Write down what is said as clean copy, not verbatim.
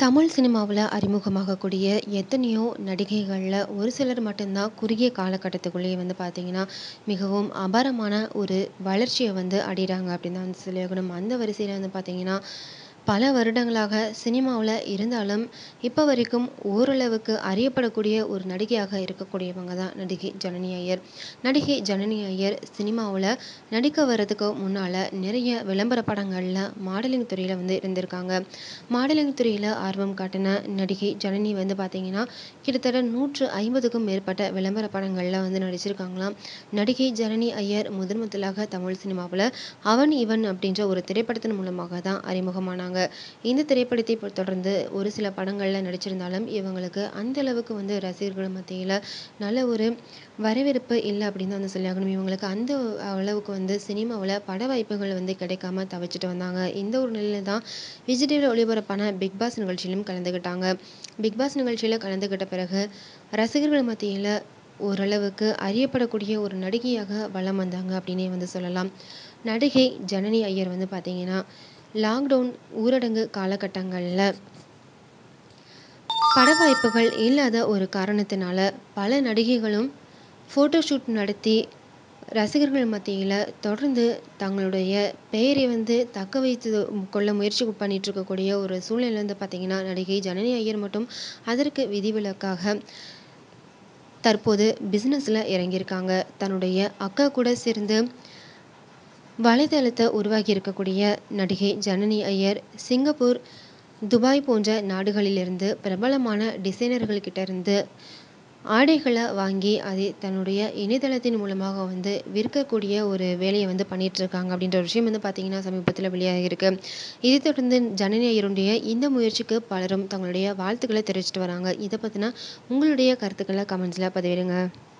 தமிழ் சினிமாவுல அறிமுகமாகக்கூடிய எத்தனையோ நடிகைகள்ல ஒரு சிலர் மட்டும்தான் குறுகிய காலகட்டத்துக்குள்ளேயே பார்த்தீங்கன்னா, மிகவும் அபாரமான ஒரு வளர்ச்சிய அடையறாங்க அப்படின்னு தான் சொல்லியாகணும். அந்த வரிசையில பார்த்தீங்கன்னா, பல வருடங்களாக சினிமாவுல இருந்தாலும், இப்ப வரைக்கும் ஓரளவுக்கு அறியப்படக்கூடிய ஒரு நடிகையாக இருக்கக்கூடியவங்க தான் நடிகை ஜனனி ஐயர். நடிகை ஜனனி ஐயர் சினிமாவுல நடிக்க வர்றதுக்கு முன்னால நிறைய விளம்பர படங்கள்ல மாடலிங் துறையில இருந்திருக்காங்க. மாடலிங் துறையில ஆர்வம் காட்டின நடிகை ஜனனி பார்த்தீங்கன்னா, கிட்டத்தட்ட 150க்கும் மேற்பட்ட விளம்பர படங்கள்ல நடிச்சிருக்காங்களாம். நடிகை ஜனனி ஐயர் முதன் முதலாக தமிழ் சினிமாவுல அவன் இவன் அப்படின்ற ஒரு திரைப்படத்தின் மூலமாக தான் அறிமுகமானாங்க. இந்த திரைப்படத்தை தொடர்ந்து ஒரு சில படங்கள்ல நடிச்சிருந்தாலும், இவங்களுக்கு அந்த அளவுக்கு ரசிகர்கள் மத்தியில நல்ல ஒரு வரவேற்பு இல்லை அப்படின்னு தான் சொல்லியாகணும். இவங்களுக்கு அந்த அளவுக்கு சினிமாவுல பட வாய்ப்புகள் கிடைக்காம தவிச்சிட்டு வந்தாங்க. இந்த ஒரு நிலையில தான் விஜய் டிவில ஒளிபரப்பான பிக் பாஸ் நிகழ்ச்சியிலும் கலந்துக்கிட்டாங்க. பிக் பாஸ் நிகழ்ச்சியில கலந்துக்கிட்ட பிறகு ரசிகர்கள் மத்தியில ஓரளவுக்கு அறியப்படக்கூடிய ஒரு நடிகையாக வலம் வந்தாங்க அப்படின்னே சொல்லலாம். நடிகை ஜனனி ஐயர் பார்த்தீங்கன்னா, லாக்டவுன் ஊரடங்கு காலகட்டங்கள்ல பட வாய்ப்புகள் இல்லாத ஒரு காரணத்தினால பல நடிகைகளும் ஃபோட்டோ ஷூட் நடத்தி ரசிகர்கள் மத்தியில் தொடர்ந்து தங்களுடைய பெயரை தக்க வைத்து கொள்ள முயற்சி பண்ணிட்டு இருக்கக்கூடிய ஒரு சூழ்நிலை பார்த்தீங்கன்னா, நடிகை ஜனனி ஐயர் மட்டும் அதற்கு விதிவிலக்காக தற்போது பிஸ்னஸில் இறங்கியிருக்காங்க. தன்னுடைய அக்கா கூட சேர்ந்து வலைதளத்தை உருவாக்கி இருக்கக்கூடிய நடிகை ஜனனி ஐயர் சிங்கப்பூர், துபாய் போன்ற நாடுகளிலிருந்து பிரபலமான டிசைனர்கள் கிட்ட இருந்து ஆடைகளை வாங்கி அதை தன்னுடைய இணையதளத்தின் மூலமாக விற்கக்கூடிய ஒரு வேலையை பண்ணிட்டு இருக்காங்க அப்படின்ற ஒரு விஷயம் பார்த்தீங்கன்னா சமீபத்தில் வெளியாகிருக்கு. இதை தொடர்ந்து ஜனனி ஐயருடைய இந்த முயற்சிக்கு பலரும் தங்களுடைய வாழ்த்துக்களை தெரிவிச்சிட்டு வராங்க. இதை பற்றின உங்களுடைய கருத்துக்களை கமெண்ட்ஸில் பதிவிடுங்க.